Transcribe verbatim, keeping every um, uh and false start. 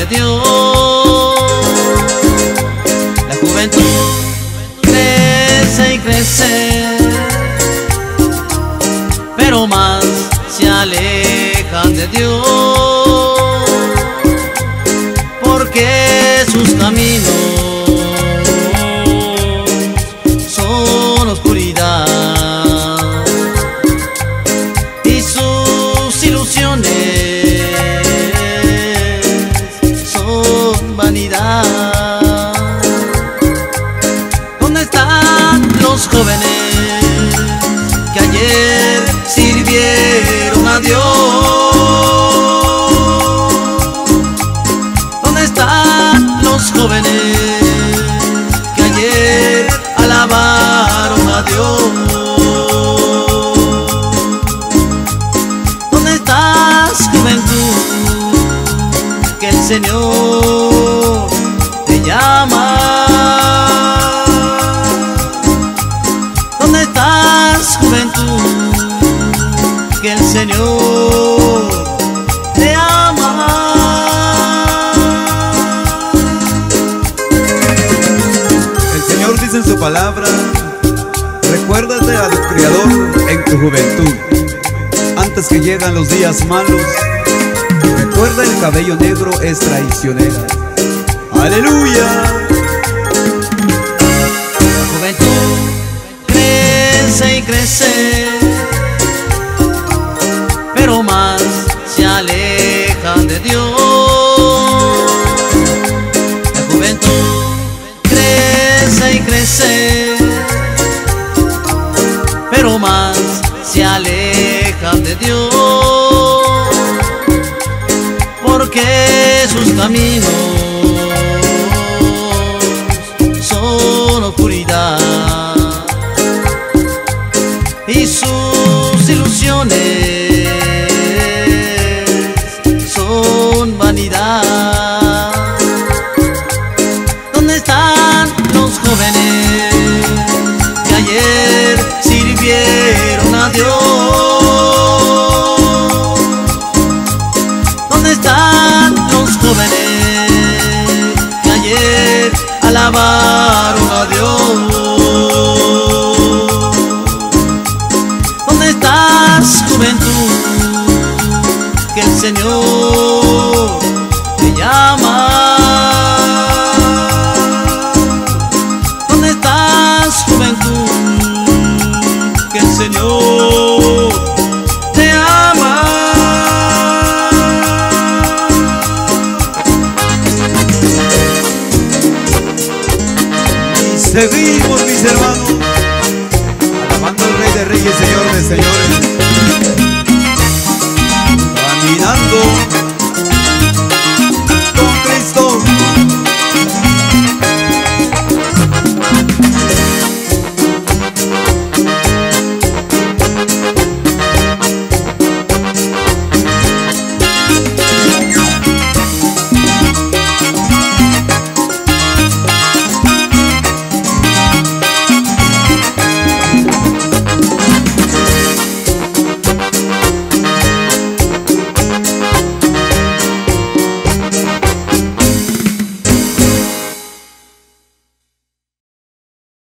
de Dios. La juventud crece y crece, pero más se alejan de Dios, porque sus caminos son oscuridad y sus ilusiones son vanidad. ¿Dónde están los jóvenes que ayer sirvieron a Dios? ¿Dónde están los jóvenes que ayer alabaron a Dios? ¿Dónde estás, juventud, que el Señor te llama? ¿Dónde estás, juventud, que el Señor te ama? El Señor dice en su palabra: recuérdate a tu Criador en tu juventud, antes que llegan los días malos. Recuerda, el cabello negro es traicionera. ¡Aleluya! La juventud crece y crece, pero más se alejan de Dios. La juventud crece y crece, pero más se alejan de Dios, porque sus caminos son oscuridad y sus ilusiones son vanidad. ¿Dónde están los jóvenes que ayer sirvieron a Dios? ¿Dónde están los jóvenes que ayer alabaron a Dios? ¿Dónde estás, juventud, que el Señor te llama? ¿Dónde estás, juventud, que el Señor te ama? Y seguimos